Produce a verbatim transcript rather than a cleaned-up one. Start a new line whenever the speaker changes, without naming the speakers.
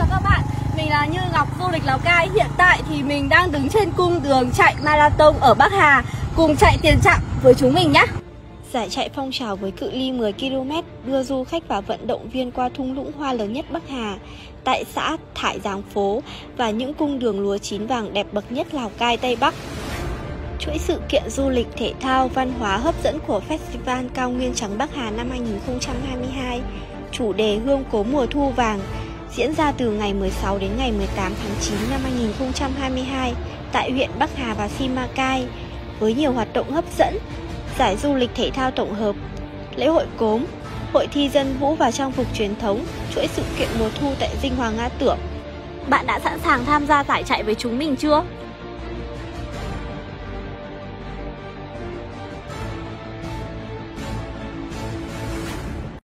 chào các bạn, mình là Như Ngọc, du lịch Lào Cai. Hiện tại thì mình đang đứng trên cung đường chạy marathon ở Bắc Hà. Cùng chạy tiền chặng với chúng mình nhé.
Giải chạy phong trào với cự ly mười ki lô mét đưa du khách và vận động viên qua thung lũng hoa lớn nhất Bắc Hà, tại xã Thải Giàng Phố và những cung đường lúa chín vàng đẹp bậc nhất Lào Cai Tây Bắc. Chuỗi sự kiện du lịch, thể thao, văn hóa hấp dẫn của Festival Cao Nguyên Trắng Bắc Hà năm hai nghìn không trăm hai mươi hai, chủ đề Hương Cố Mùa Thu Vàng, diễn ra từ ngày mười sáu đến ngày mười tám tháng chín năm hai nghìn không trăm hai mươi hai tại huyện Bắc Hà và Simacai, với nhiều hoạt động hấp dẫn, giải du lịch thể thao tổng hợp, lễ hội cốm, hội thi dân vũ và trang phục truyền thống, chuỗi sự kiện mùa thu tại Dinh Hoàng Nga Tưởng.
Bạn đã sẵn sàng tham gia giải chạy với chúng mình chưa?